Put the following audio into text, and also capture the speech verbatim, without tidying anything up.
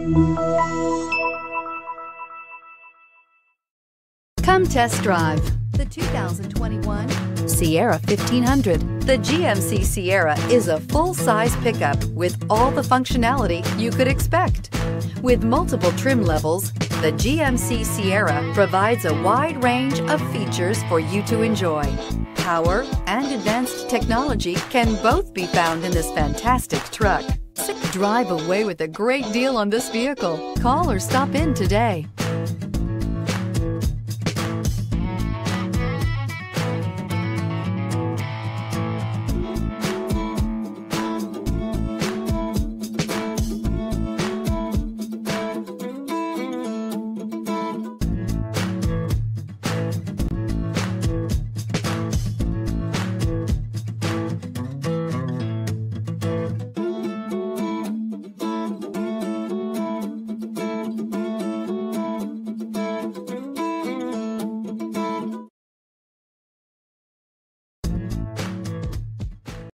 Come test drive the two thousand twenty-one Sierra fifteen hundred. The G M C Sierra is a full-size pickup with all the functionality you could expect. With multiple trim levels, the G M C Sierra provides a wide range of features for you to enjoy. Power and advanced technology can both be found in this fantastic truck. Drive away with a great deal on this vehicle. Call or stop in today.